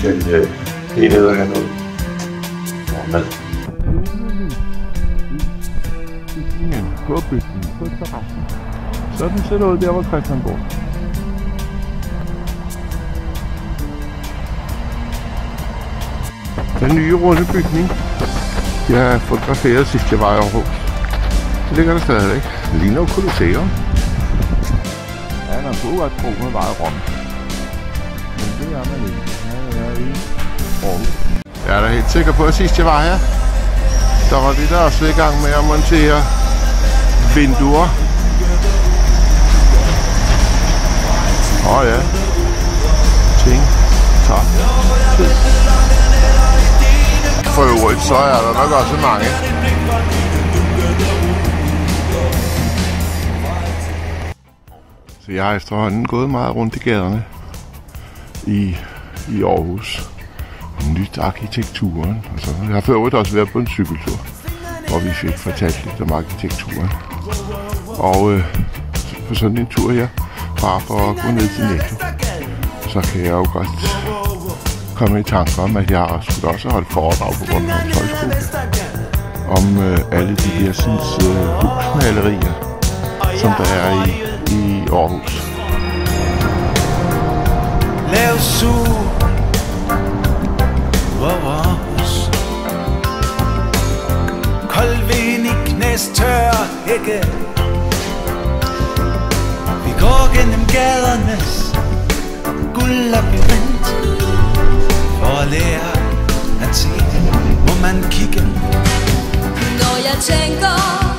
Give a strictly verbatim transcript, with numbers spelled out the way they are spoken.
skal øh, helt ned og have noget mad. På bygningen, på terrassen. Sådan ser det ud der, hvor Christian bor. Den nye runde bygning, jeg fotograferede sidst jeg var i Aarhus. Det ligger der stadigvæk. Det ligner jo Colosseum. Ja, man kunne godt tro, man var i Rom. Men det er man ikke. Jeg er i Aarhus. Jeg er da helt sikker på, at sidst jeg var her, der var de der også i gang med at montere vinduer. Åh oh, ja. Ting tager tid. For øvrigt, så er der nok også mange. Så jeg har efterhånden gået meget rundt i gaderne i, i Aarhus. Nyt arkitekturen. Og så. Jeg har for øvrigt også været på en cykeltur, hvor vi fik fortalt lidt om arkitekturen. Og øh, på sådan en tur her, bare for at gå ned til Netto, så kan jeg jo godt komme i tanker om, at jeg skulle også holde foredrag på Bornholms Højskole om øh, alle de der sådan, øh, husmalerier, som der er i, i Aarhus. Lav su Aarhus. Kold vind i knæstør hække. Vi går gennem gadernes guldlabyrint. For at lære at se, må man kigge. Når jeg tænker